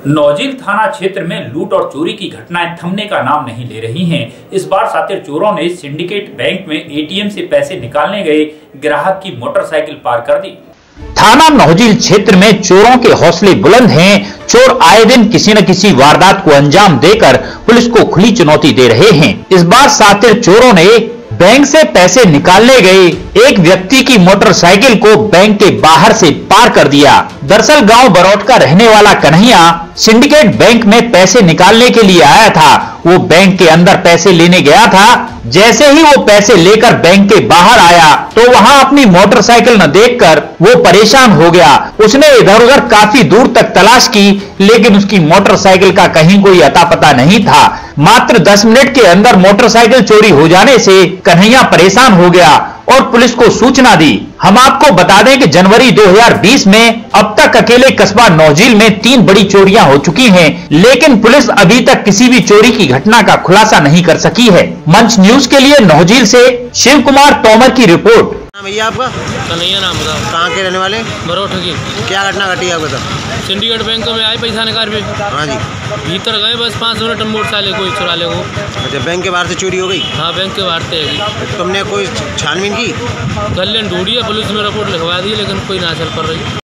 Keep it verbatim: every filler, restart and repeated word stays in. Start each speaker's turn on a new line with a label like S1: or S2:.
S1: नौजील थाना क्षेत्र में लूट और चोरी की घटनाएं थमने का नाम नहीं ले रही हैं। इस बार शातिर चोरों ने सिंडिकेट बैंक में एटीएम से पैसे निकालने गए ग्राहक की मोटरसाइकिल पार कर दी।
S2: थाना नौजील क्षेत्र में चोरों के हौसले बुलंद हैं। चोर आए दिन किसी न किसी वारदात को अंजाम देकर पुलिस को खुली चुनौती दे रहे हैं। इस बार शातिर चोरों ने बैंक से पैसे निकालने गए एक व्यक्ति की मोटरसाइकिल को बैंक के बाहर से पार कर दिया। दरअसल गांव बरौट का रहने वाला कन्हैया सिंडिकेट बैंक में पैसे निकालने के लिए आया था। वो बैंक के अंदर पैसे लेने गया था। जैसे ही वो पैसे लेकर बैंक के बाहर आया तो वहां अपनी मोटरसाइकिल न देखकर वो परेशान हो गया। उसने इधर उधर काफी दूर तक तलाश की, लेकिन उसकी मोटरसाइकिल का कहीं कोई अता पता नहीं था। मात्र दस मिनट के अंदर मोटरसाइकिल चोरी हो जाने से कन्हैया परेशान हो गया और पुलिस को सूचना दी। हम आपको बता दें कि जनवरी दो हज़ार बीस में अब तक अकेले कस्बा नौजील में तीन बड़ी चोरियां हो चुकी हैं, लेकिन पुलिस अभी तक किसी भी चोरी की घटना का खुलासा नहीं कर सकी है। मंच न्यूज के लिए नौजील से शिव कुमार तोमर की रिपोर्ट।
S3: भैया आपका
S4: कन्हैया नाम बताओ।
S3: कहाँ के रहने वाले?
S4: बरौठ की।
S3: क्या घटना घटी है आपका?
S4: सिंडिकेट बैंक में आए पैसा निकाल पे।
S3: हाँ जी।
S4: भीतर गए बस पाँच मिनट मोटरसाइकिल कोई चुरा ले वो।
S3: अच्छा, बैंक के बाहर से चोरी हो गई?
S4: हाँ, बैंक के बाहर से।
S3: तुमने कोई छानबीन की?
S4: गले ढूंढी है, पुलिस में रिपोर्ट लिखवा दी, लेकिन कोई ना चल पड़ रही।